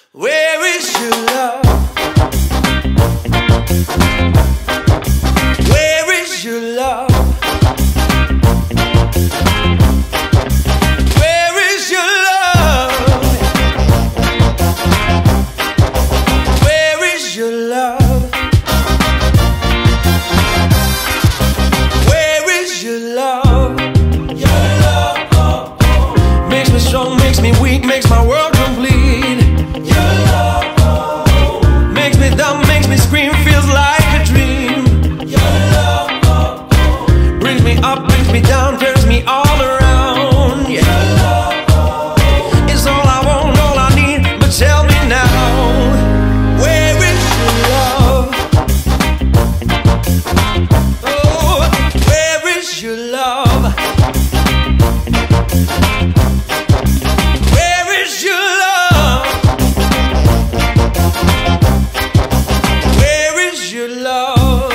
Where is your love? Where is your love? Where is your love? Where is your love? Where is your love? Your love, oh, oh. Makes me strong, makes me weak, makes my world complete. Your love, oh, oh. Makes me dumb, makes me scream, feels like a dream. Your love, oh, oh. Brings me up, brings me down, turns me all around. Yeah. Your love, oh, oh. It's all I want, all I need, but tell me now, where is your love? Oh, where is your love? Where is your love? Where is your love?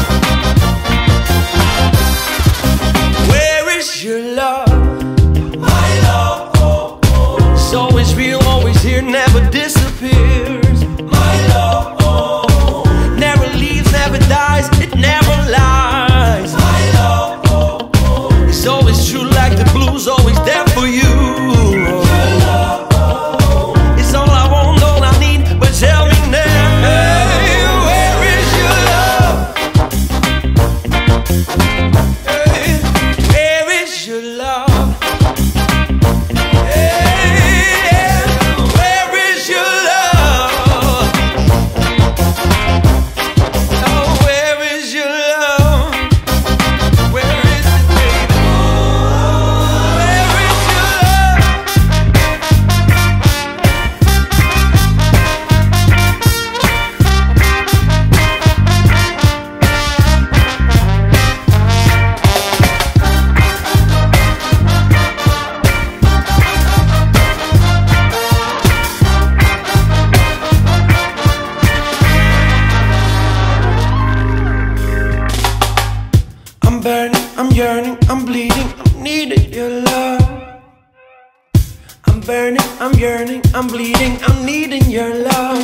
Where is your love? My love, oh, oh. It's always real, always here, never disappears. My love, oh, oh. Never leaves, never dies, it never lies. My love, oh, oh. It's always true like the blues, always there for you. Your love, oh, oh. It's all I want, all I need, but tell me now, hey, where is your love? Hey, where is your love? Hey, where is your love? Oh, where is your love? Where is it, baby? Where is your love? I'm burning, I'm yearning, I'm bleeding, I'm needing your love. I'm burning, I'm yearning, I'm bleeding, I'm needing your love.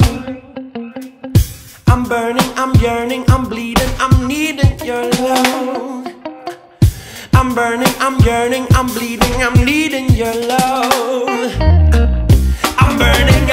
I'm burning, I'm yearning, I'm bleeding, I'm needing your love. I'm burning, I'm yearning, I'm bleeding, I'm needing your love. I'm burning,